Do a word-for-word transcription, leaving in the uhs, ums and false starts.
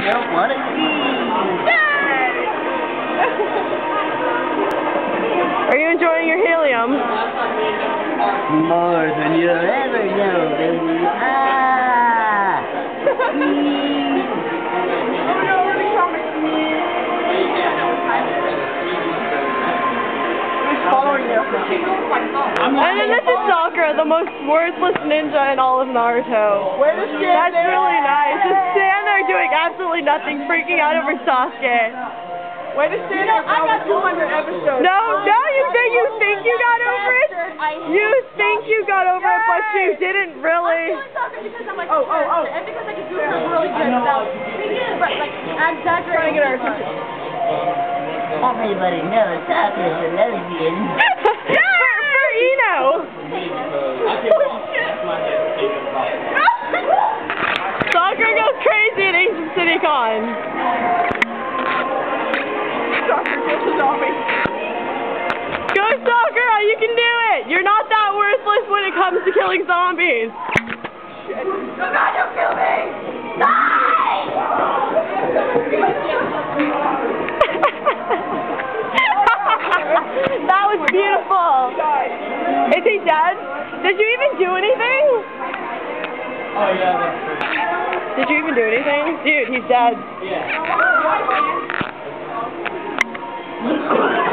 don't want to see. Are you enjoying your helium? More than you'll ever know, baby. Ah! And then this is Sakura, the most worthless ninja in all of Naruto. That's really nice. Just stand there doing absolutely nothing, freaking out over Sasuke. Way to stand up. I got two hundred episodes. No, no, you say you think you got over it? You think you got over it, but you didn't really. Oh, oh, oh. And because I could do her really good without thinking, but like, I'm exaggerating. Trying to get our attention. Everybody knows Sakura's a lesbian. for, for Eno. Sakura goes crazy at Ancient City Con. Sakura Kills a zombie. Go Sakura, you can do it! You're not that worthless when it comes to killing zombies. Shit. No, God, don't kill me! Die! That was beautiful. Is he dead? Did you even do anything? Oh yeah, that's true. Did you even do anything? Dude, he's dead. Yeah.